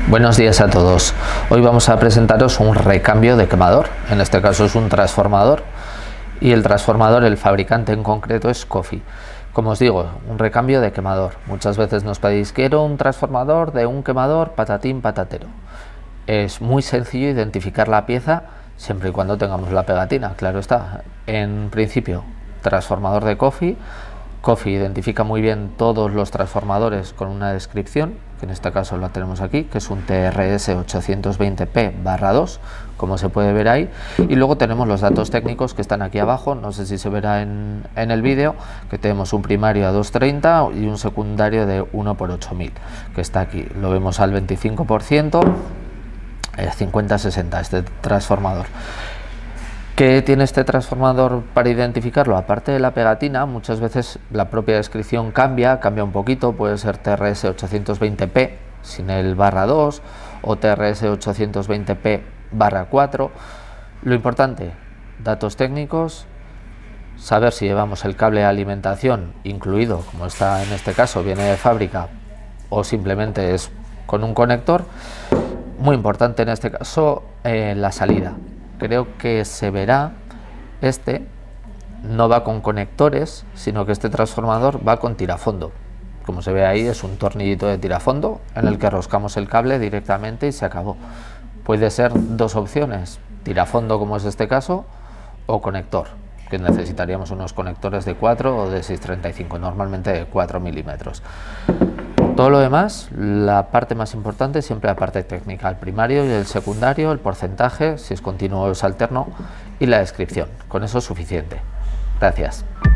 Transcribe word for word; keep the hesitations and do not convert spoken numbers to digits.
Buenos días a todos. Hoy vamos a presentaros un recambio de quemador. En este caso es un transformador y el transformador, el fabricante en concreto es Coffee. Como os digo, un recambio de quemador. Muchas veces nos pedís, quiero un transformador de un quemador patatín patatero. Es muy sencillo identificar la pieza siempre y cuando tengamos la pegatina, claro está. En principio, transformador de Coffee. Coffee identifica muy bien todos los transformadores con una descripción, que en este caso la tenemos aquí, que es un T R S ochocientos veinte P barra dos, como se puede ver ahí, y luego tenemos los datos técnicos que están aquí abajo. No sé si se verá en, en el vídeo, que tenemos un primario a doscientos treinta y un secundario de uno por ocho mil, que está aquí, lo vemos al veinticinco por ciento, cincuenta sesenta este transformador. ¿Qué tiene este transformador para identificarlo? Aparte de la pegatina, muchas veces la propia descripción cambia, cambia un poquito, puede ser T R S ochocientos veinte P sin el barra dos o T R S ochocientos veinte P barra cuatro. Lo importante, datos técnicos, saber si llevamos el cable de alimentación incluido, como está en este caso, viene de fábrica, o simplemente es con un conector. Muy importante en este caso, eh, la salida. Creo que se verá, este no va con conectores, sino que este transformador va con tirafondo. Como se ve ahí, es un tornillito de tirafondo en el que roscamos el cable directamente y se acabó. Puede ser dos opciones, tirafondo como es este caso, o conector, que necesitaríamos unos conectores de cuatro o de seis treinta y cinco, normalmente de cuatro milímetros. Todo lo demás, la parte más importante, siempre la parte técnica, el primario y el secundario, el porcentaje, si es continuo o es alterno, y la descripción. Con eso es suficiente. Gracias.